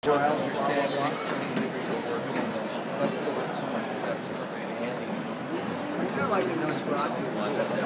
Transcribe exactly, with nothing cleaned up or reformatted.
Your understanding. That's the so much of that. I kind of like the Nosferatu one. That's